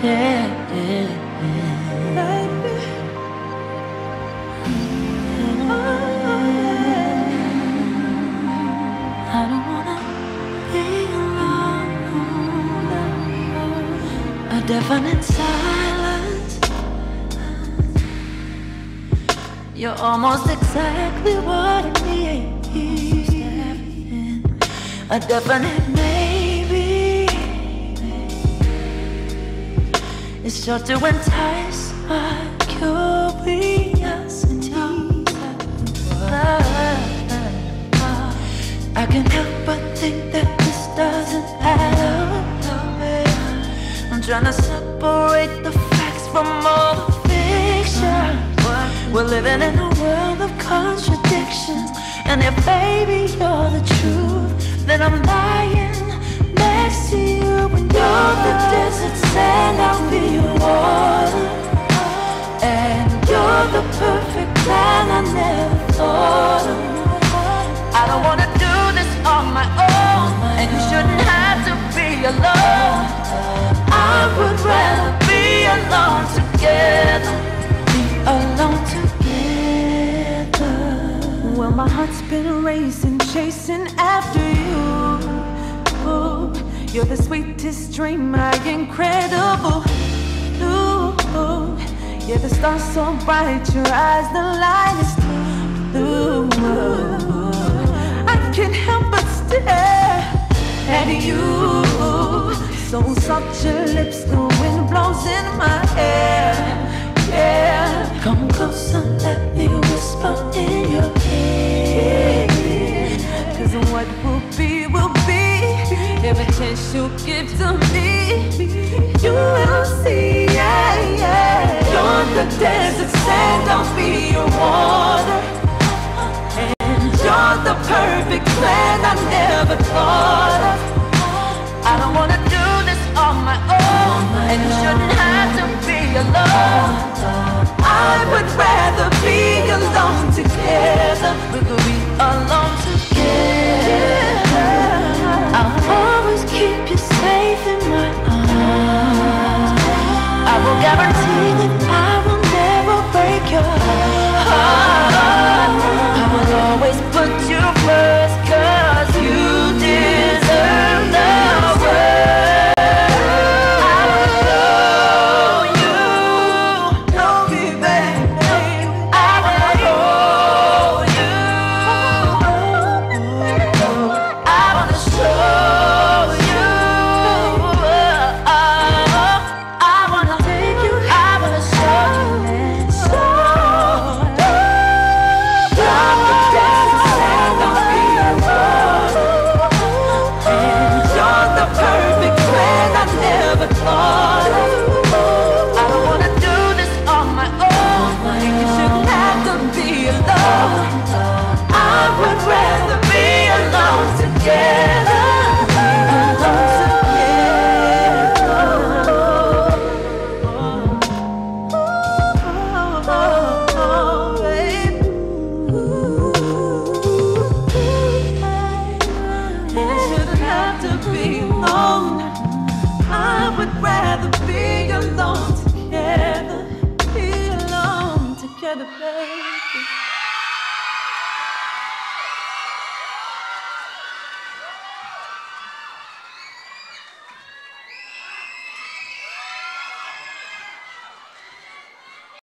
Yeah, yeah, baby. I don't wanna be alone. A definite silence. You're almost exactly what I need. A definite maybe. It's sure to entice my curiosity. I can't help but think that this doesn't add up. I'm trying to separate the facts from all the fiction. We're living in a world of contradictions. And if baby you're the truth, then I'm lying next to you. When you're the desert sand, I'll be your water. And you're the perfect plan I never thought of. I don't wanna do this on my own, and you shouldn't have to be alone. I would rather be alone together. Be alone together. Well, my heart's been racing, chasing after you. Ooh, you're the sweetest dream, my incredible. Ooh, yeah, the stars so bright, your eyes the lightest blue. I can't help but stare at you. So soft your lips, the wind blows in my hair. Yeah, come closer, let me whisper in your ear. 'Cause what will be, every chance you give to me, you will see, yeah, yeah. You're the desert sand, I'll be your water. And you're the perfect plan I never thought of. I don't wanna do this on my own, and you shouldn't have to be alone. I would rather be alone together. We could be alone together. I'll always keep you safe in my arms. I will guarantee that I will never break your heart. I will always put you first, 'cause you deserve the world. I will show you, Know me, baby. I will hold you. I wanna show you. I wanna take you. I wanna show you. You're the desert sand, I'll be your water. And you're the perfect plan I never thought of. I don't wanna do this on my own. You shouldn't have to be alone. I would rather be alone together. Alone You shouldn't have to be alone. I would rather be alone together. Be alone together, baby.